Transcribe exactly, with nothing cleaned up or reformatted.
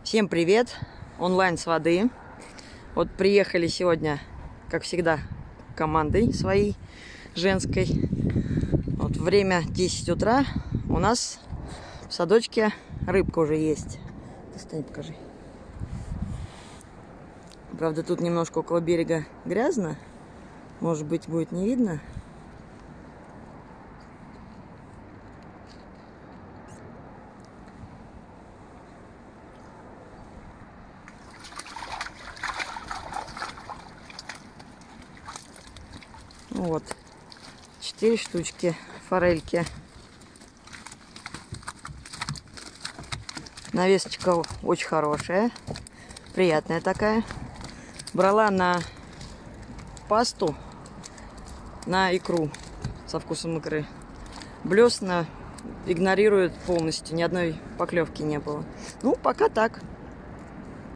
Всем привет! Онлайн с воды. Вот приехали сегодня, как всегда, командой своей женской. Вот время десять утра. У нас в садочке рыбка уже есть. Достань, покажи. Правда, тут немножко около берега грязно. Может быть, будет не видно. Вот, четыре штучки форельки. Навесочка очень хорошая, приятная такая. Брала на пасту, на икру со вкусом икры. Блесна игнорирует полностью, ни одной поклевки не было. Ну, пока так.